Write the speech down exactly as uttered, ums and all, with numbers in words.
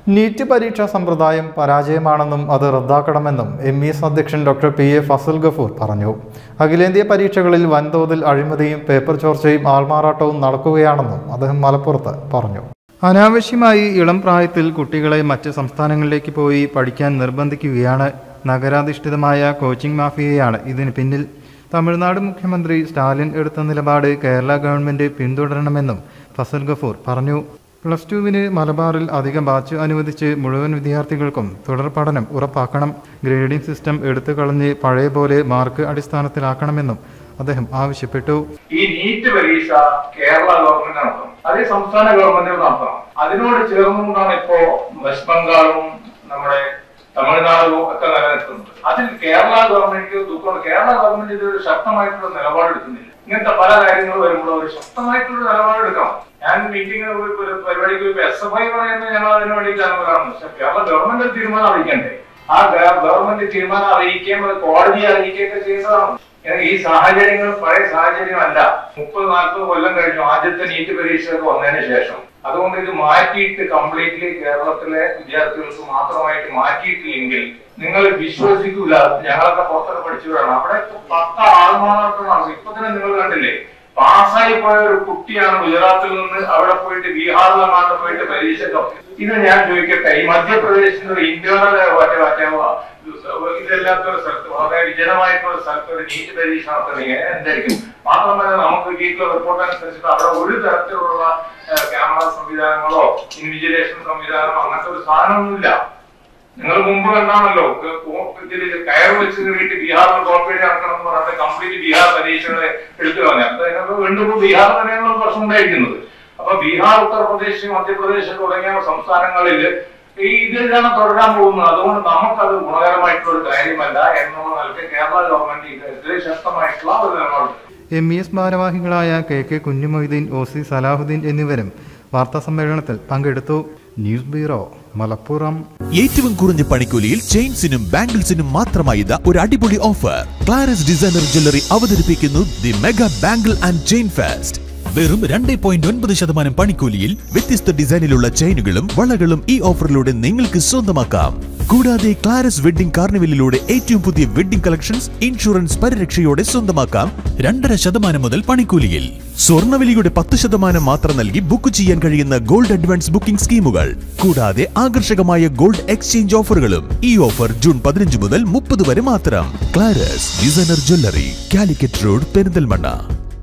NEET പരീക്ഷാ സമ്പ്രദായം പരാജയമാണെന്നും അത് റദ്ദാക്കണമെന്നും എം ഇ എസ് അധ്യക്ഷൻ doctor P A Fazal Gafoor പറഞ്ഞു. അഖിലേന്ത്യാ പരീക്ഷകളിൽ വൻതോതിൽ അഴിമതിയും പേപ്പർ ചോർച്ചയും ആൾമാറാട്ടവും നടക്കുകയാണെന്നും അദ്ദേഹം മലപ്പുറത്ത് പറഞ്ഞു. അനാവശ്യമായി ഇളം പ്രായത്തിൽ കുട്ടികളെ മറ്റ് സംസ്ഥാനങ്ങളിലേക്ക് പോയി പഠിക്കാൻ നിർബന്ധിക്കുകയാണ്. നഗരാധിഷ്ഠിതമായ കോച്ചിംഗ് മാഫിയയാണ് ഇതിന് പിന്നിൽ. തമിഴ്നാട് മുഖ്യമന്ത്രി സ്റ്റാലിൻ എടുത്ത നിലപാട് കേരള ഗവൺമെന്റ് പിന്തുടരണമെന്നും ഫസൽ ഗഫൂർ പറഞ്ഞു. പ്ലസ് ടുവിന് മലബാറിൽ അധിക ബാച്ച് അനുവദിച്ച് മുഴുവൻ വിദ്യാർത്ഥികൾക്കും തുടർ പഠനം ഉറപ്പാക്കണം. ഗ്രേഡിംഗ് സിസ്റ്റം എടുത്തു കളഞ്ഞ് പഴയ പോലെ മാർക്ക് അടിസ്ഥാനത്തിലാക്കണമെന്നും അദ്ദേഹം ആവശ്യപ്പെട്ടു. ഈ നീറ്റ് പരീക്ഷ കേരള ഗവൺമെന്റ് നടത്തണം, അതേ സംസ്ഥാന ഗവൺമെന്റ് നടത്തണം. അതിനോട് ചേർന്നുകൊണ്ടാണ് ഇപ്പോ വെസ്റ്റ് ബംഗാളും നമ്മുടെ തമിഴ്നാടും ഒക്കെ നിലനിൽക്കുന്നത്. അതിൽ കേരള ഗവൺമെന്റ് ദുഃഖമുണ്ട്. കേരള ഗവൺമെന്റ് ഇതൊരു ശക്തമായിട്ടുള്ള നിലപാടെടുക്കുന്നില്ല. ഇങ്ങനത്തെ പല കാര്യങ്ങൾ വരുമ്പോൾ ഒരു ശക്തമായിട്ടുള്ള നിലപാടെടുക്കണം. ഞാൻ മീറ്റിംഗിന് ഒരു പരിപാടിക്ക് എസ് എഫ് ഐ പറയുന്നത് ഞങ്ങൾ അതിനു വേണ്ടിയിട്ടാണ് പറയുന്നത്. പക്ഷെ കേരള ഗവൺമെന്റ് തീരുമാനം അറിയിക്കണ്ടേ? ആ ഗവൺമെന്റ് തീരുമാനം അറിയിക്കുകയും അത് കോടതിയെ അറിയിക്കുകയൊക്കെ ചെയ്യേണ്ടതാണ്. ഈ സാഹചര്യങ്ങൾ പഴയ സാഹചര്യമല്ല. മുപ്പത് നാൽപ്പത് കൊല്ലം കഴിഞ്ഞു ആദ്യത്തെ നീറ്റ് പരീക്ഷയൊക്കെ വന്നതിന് ശേഷം. അതുകൊണ്ട് ഇത് മാറ്റിയിട്ട് കംപ്ലീറ്റ്ലി കേരളത്തിലെ വിദ്യാർത്ഥികൾക്ക് മാത്രമായിട്ട് മാറ്റിയിട്ടില്ലെങ്കിൽ നിങ്ങൾ വിശ്വസിക്കൂല. ഞങ്ങളൊക്കെ പുറത്തൊക്കെ പഠിച്ചവരാണ്. അവിടെ പത്ത് ആൾമാറാട്ടമാണ്. ഇപ്പൊ തന്നെ നിങ്ങൾ കണ്ടില്ലേ, പാസ്സായി പോയ ഒരു കുട്ടിയാണ് ഗുജറാത്തിൽ നിന്ന് അവിടെ പോയിട്ട് ബീഹാറിലെങ്ങാണ്ട് പോയിട്ട് പരീക്ഷ. ഇത് ഞാൻ ചോദിക്കട്ടെ, ഈ മധ്യപ്രദേശിന്റെ ഒരു ഇന്റേണൽ മറ്റേ മറ്റേ ഇതല്ലാത്തൊരു സ്ഥലത്ത് വളരെ വിജനമായിട്ടുള്ള സ്ഥലത്ത് ഒരു നീറ്റ് പരീക്ഷ നടത്തണമെങ്കിൽ എന്തായിരിക്കും? മാത്രമല്ല നമുക്ക് കിട്ടിയിട്ടുള്ള റിപ്പോർട്ട് അനുസരിച്ചിട്ട് അവിടെ ഒരു തരത്തിലുള്ള ക്യാമറ സംവിധാനങ്ങളോ ഇൻവിജിലേഷൻ സംവിധാനമോ അങ്ങനത്തെ ഒരു സാധനമൊന്നുമില്ല. നിങ്ങൾ മുമ്പ് കണ്ടാണല്ലോ ഇതിൽ കയർ വെച്ച് കയറിയിട്ട് ബീഹാറിൽ കോപ്പേടി നടക്കണം എന്ന് പറഞ്ഞിട്ട് കംപ്ലീറ്റ് ബീഹാർ പരീക്ഷകളെ എടുത്തു കളഞ്ഞു. അപ്പൊ അതിനൊക്കെ വീണ്ടും ബീഹാർ തന്നെയാണ് പ്രശ്നം ഉണ്ടായിരിക്കുന്നത്. അപ്പൊ ബീഹാർ, ഉത്തർപ്രദേശ്, മധ്യപ്രദേശ് തുടങ്ങിയ സംസ്ഥാനങ്ങളിൽ ഈ ഇതിലാണ് തുടരാൻ പോകുന്നത്. അതുകൊണ്ട് നമുക്കത് ഗുണകരമായിട്ടുള്ള ഒരു കാര്യമല്ല എന്നുള്ള നിലയ്ക്ക് കേരള ഗവൺമെന്റ് ഇതെതിരെ ശക്തമായിട്ടുള്ള ഒരു നിലപാട്. എം ഇ എസ് ഭാരവാഹികളായ K K Kunhumoideen, O C Salahuddin എന്നിവരും വാർത്താ സമ്മേളനത്തിൽ പങ്കെടുത്തു. News bureau, Malappuram. ഏറ്റവും കുറഞ്ഞ പണിക്കൂലിയിൽ ചെയിൻസിനും ബാംഗിൾസിനും മാത്രമായി ഒരു അടിപൊളി ഓഫർ. ക്ലാരസ് ഡിസൈനർ ജ്വല്ലറി അവതരിപ്പിക്കുന്നു the mega bangle and chain fest. വെറും രണ്ട് പോയിന്റ് ഒൻപത് ശതമാനം പണിക്കൂലിയിൽ വ്യത്യസ്ത ഡിസൈനിലുള്ള ചെയിനുകളും വളകളും ഈ ഓഫറിലൂടെ നിങ്ങൾക്ക് സ്വന്തമാക്കാം. കൂടാതെ ക്ലാരസ് വെഡിംഗ് കാർണിവലിലൂടെ ഏറ്റവും പുതിയ വെഡിംഗ് കളക്ഷൻസ് ഇൻഷുറൻസ് പരിരക്ഷയോടെ സ്വന്തമാക്കാം. രണ്ടര ശതമാനം മുതൽ പണിക്കൂലിയിൽ സ്വർണ്ണവിലയുടെ പത്ത് ശതമാനം മാത്രം നൽകി ബുക്ക് ചെയ്യാൻ കഴിയുന്ന ഗോൾഡ് അഡ്വാൻസ് ബുക്കിംഗ് സ്കീമുകൾ. കൂടാതെ ആകർഷകമായ ഗോൾഡ് എക്സ്ചേഞ്ച് ഓഫറുകളും. ഈ ഓഫർ ജൂൺ പതിനഞ്ച് മുതൽ മുപ്പത് വരെ മാത്രം. Claras designer jewellery, Calicut road, Perinthalmanna.